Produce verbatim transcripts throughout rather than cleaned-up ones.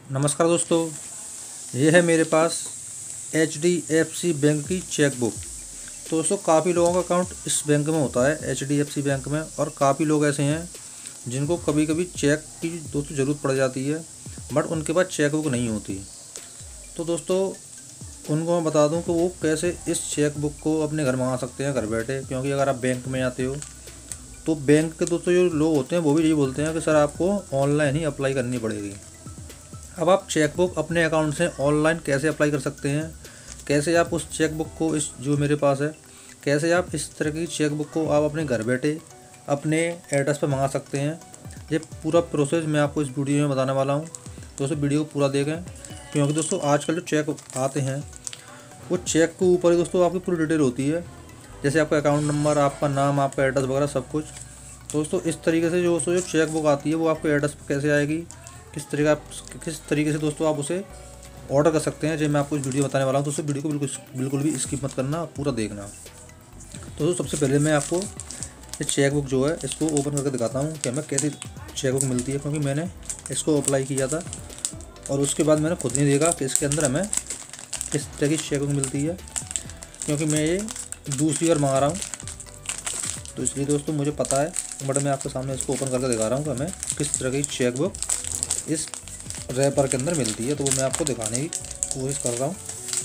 नमस्कार दोस्तों, ये है मेरे पास H D F C bank की चेक बुक। तो दोस्तों काफ़ी लोगों का अकाउंट इस बैंक में होता है, H D F C bank में, और काफ़ी लोग ऐसे हैं जिनको कभी कभी चेक की दोस्तों ज़रूरत पड़ जाती है, बट उनके पास चेक बुक नहीं होती। तो दोस्तों उनको मैं बता दूं कि वो कैसे इस चेक बुक को अपने घर मंगा सकते हैं घर बैठे। क्योंकि अगर आप बैंक में आते हो तो बैंक के दोस्तों जो लोग होते हैं वो भी यही बोलते हैं कि सर आपको ऑनलाइन ही अप्लाई करनी पड़ेगी। अब आप चेक बुक अपने अकाउंट से ऑनलाइन कैसे अप्लाई कर सकते हैं, कैसे आप उस चेक बुक को, इस जो मेरे पास है, कैसे आप इस तरह की चेक बुक को आप अपने घर बैठे अपने एड्रेस पर मंगा सकते हैं, ये पूरा प्रोसेस मैं आपको इस वीडियो में बताने वाला हूँ। दोस्तों वीडियो को पूरा देखें, क्योंकि दोस्तों आजकल जो चेक आते हैं वो चेक के ऊपर ही दोस्तों आपकी पूरी डिटेल होती है, जैसे आपका अकाउंट नंबर, आपका नाम, आपका एड्रेस वगैरह सब कुछ। दोस्तों इस तरीके से जो दोस्तों जो चेक बुक आती है वो आपके एड्रेस पर कैसे आएगी, किस तरीका किस तरीके से दोस्तों आप उसे ऑर्डर कर सकते हैं, जो मैं आपको इस वीडियो बताने वाला हूँ। दोस्तों वीडियो को बिल्कुल बिल्कुल भी स्किप मत करना, पूरा देखना। तो दोस्तों सबसे पहले मैं आपको ये चेक बुक जो है इसको ओपन करके दिखाता हूँ कि हमें कैसी चेक बुक मिलती है, क्योंकि मैंने इसको अप्लाई किया था और उसके बाद मैंने खुद नहीं देखा कि इसके अंदर हमें किस तरह की चेक बुक मिलती है, क्योंकि मैं ये दूसरी बार मंगा रहा हूँ। तो इसलिए दोस्तों मुझे पता है, बट मैं आपके सामने इसको ओपन करके दिखा रहा हूँ कि हमें किस तरह की चेक बुक इस रैपर के अंदर मिलती है। तो वो मैं आपको दिखाने की कोशिश कर रहा हूँ।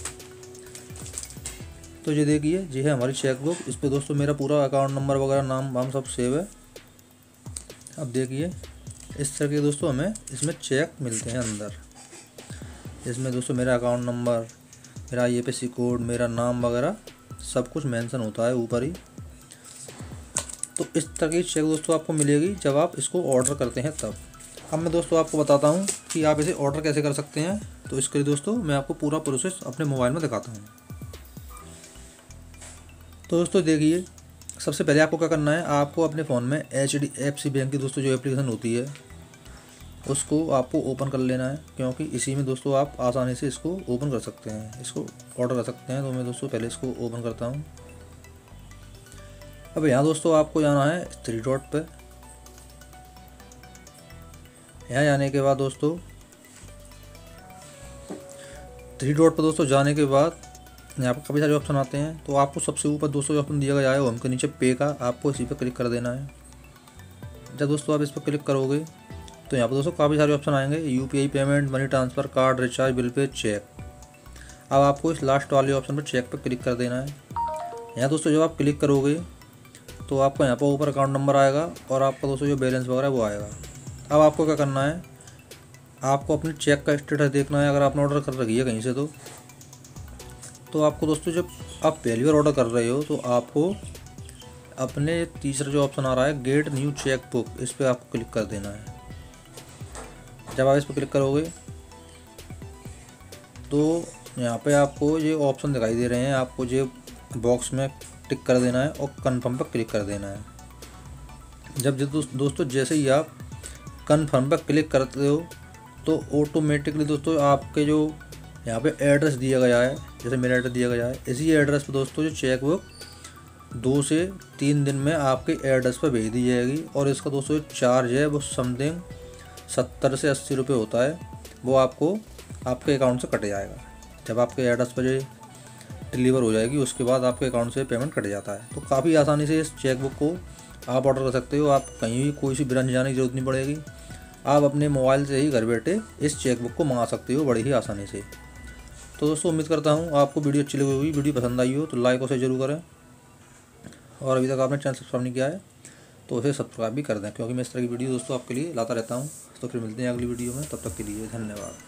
तो ये देखिए, ये है हमारी चेक बुक। इस पर दोस्तों मेरा पूरा अकाउंट नंबर वगैरह, नाम वाम सब सेव है। अब देखिए इस तरह के दोस्तों हमें इसमें चेक मिलते हैं अंदर। इसमें दोस्तों मेरा अकाउंट नंबर, मेरा I F S C code, मेरा नाम वगैरह सब कुछ मेंशन होता है ऊपर ही। तो इस तरह की चेक दोस्तों आपको मिलेगी जब आप इसको ऑर्डर करते हैं तब। अब मैं दोस्तों आपको बताता हूँ कि आप इसे ऑर्डर कैसे कर सकते हैं। तो इसके लिए दोस्तों मैं आपको पूरा प्रोसेस अपने मोबाइल में दिखाता हूँ। तो दोस्तों देखिए, सबसे पहले आपको क्या करना है, आपको अपने फ़ोन में H D F C bank की दोस्तों जो एप्लीकेशन होती है उसको आपको ओपन कर लेना है, क्योंकि इसी में दोस्तों आप आसानी से इसको ओपन कर सकते हैं, इसको ऑर्डर कर सकते हैं। तो मैं दोस्तों पहले इसको ओपन करता हूँ। अब यहाँ दोस्तों आपको जाना है थ्री डॉट पे। यहाँ जाने के बाद दोस्तों थ्री डॉट पर दोस्तों जाने के बाद यहाँ पर काफ़ी सारे ऑप्शन आते हैं। तो आपको सबसे ऊपर दोस्तों जो ऑप्शन दिया गया है होम के नीचे पे का, आपको इसी पर क्लिक कर देना है। जब दोस्तों आप इस पर क्लिक करोगे तो यहाँ पर दोस्तों काफ़ी सारे ऑप्शन आएंगे, U P I payment, money transfer, card, recharge, bill pay, cheque. अब आपको इस लास्ट वाले ऑप्शन पर चेक पर क्लिक कर देना है। यहाँ दोस्तों जब आप क्लिक करोगे तो आपको यहाँ पर ऊपर अकाउंट नंबर आएगा और आपका दोस्तों जो बैलेंस वगैरह वो आएगा। अब आपको क्या करना है, आपको अपनी चेक का स्टेटस देखना है। अगर आपने ऑर्डर कर रखी है कहीं से तो तो आपको दोस्तों जब आप पहली बार ऑर्डर कर रहे हो तो आपको अपने तीसरा जो ऑप्शन आ रहा है गेट न्यू चेक बुक, इस पर आपको क्लिक कर देना है। जब आप इस पर क्लिक करोगे तो यहाँ पे आपको ये ऑप्शन दिखाई दे रहे हैं, आपको ये बॉक्स में टिक कर देना है और कन्फर्म पर क्लिक कर देना है। जब दोस्तों जैसे ही आप कन्फर्म पर क्लिक करते हो तो ऑटोमेटिकली दोस्तों आपके जो यहाँ पे एड्रेस दिया गया है, जैसे मेरा एड्रेस दिया गया है, इसी एड्रेस पर दोस्तों जो चेक बुक दो से तीन दिन में आपके एड्रेस पर भेज दी जाएगी। और इसका दोस्तों जो चार्ज है वो समथिंग सत्तर से अस्सी रुपये होता है, वो आपको आपके अकाउंट से कट जाएगा। जब आपके एड्रेस पर जो डिलीवर हो जाएगी उसके बाद आपके अकाउंट से पेमेंट कट जाता है। तो काफ़ी आसानी से इस चेक बुक को आप ऑर्डर कर सकते हो। आप कहीं भी कोई सी ब्रांच जाने की ज़रूरत नहीं पड़ेगी, आप अपने मोबाइल से ही घर बैठे इस चेक बुक को मंगा सकते हो बड़ी ही आसानी से। तो दोस्तों उम्मीद करता हूँ आपको वीडियो अच्छी लगी होगी, वीडियो पसंद आई हो तो लाइक और शेयर जरूर करें, और अभी तक आपने चैनल सब्सक्राइब नहीं किया है तो उसे सब्सक्राइब भी कर दें, क्योंकि मैं इस तरह की वीडियो दोस्तों आपके लिए लाता रहता हूँ। तो फिर मिलते हैं अगली वीडियो में, तब तक के लिए धन्यवाद।